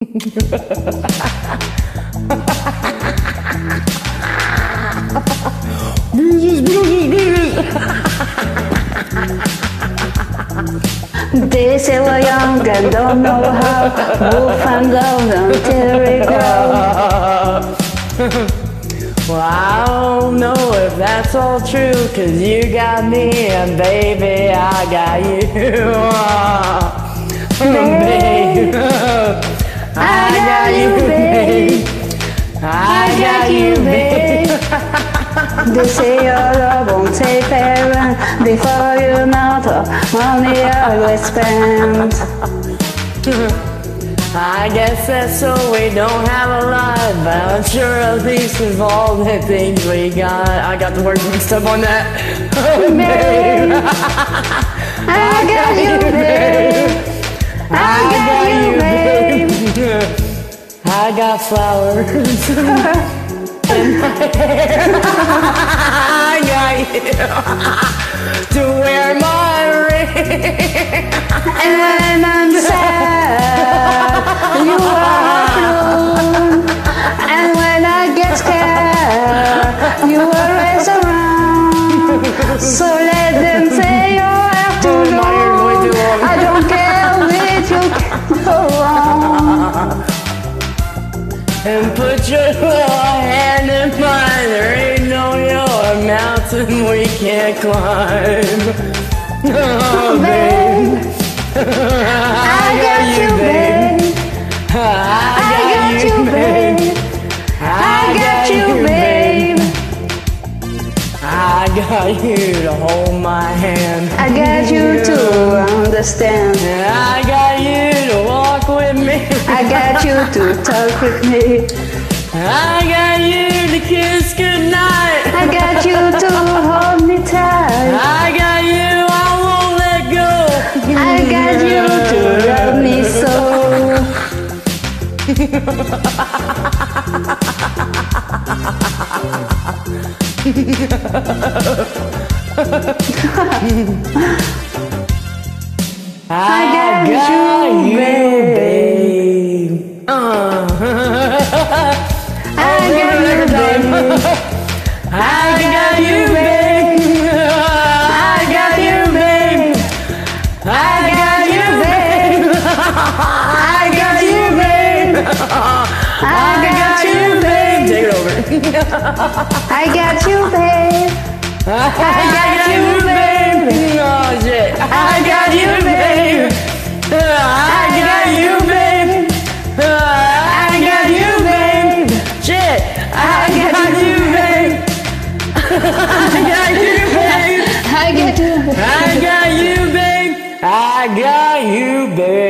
They say we're young and don't know how. We'll find out until we grow. Well, I don't know if that's all true, 'cause you got me and baby, I got you. Babe, I got you, babe. I got you, babe. They say your love won't take parent. Before you know the money I will spend. I guess that's so we don't have a lot, but I'm sure at least with all the things we got. I got the words mixed up on that. Oh, babe. I got you, babe. I got you, babe. I got flowers in my hair. I got you to wear my ring. And when I'm sad, you are alone. And when I get scared, you always around. So let them say you have to know. I don't care which you can go wrong. And put your little hand in mine. There ain't no mountain we can't climb. Oh, babe. I got you, babe. I got you, babe. I got you, babe. I got you to hold my hand. I got you to understand. I got you to walk with me. I got you to talk with me. I got you to kiss goodnight. I got you to hold me tight. I got you, I won't let go. I got you to love me so. I got you, babe. I got you, babe. I got you, babe. I got you, babe. I got you, babe. I got you, babe. I got you, babe. Take it over. I got you, babe. I got you, babe. Oh shit. I got you, babe. I got you, babe. I got you, babe. Shit. I got you, babe. I got you, babe. I got you, babe. I got you, babe. I got you, babe.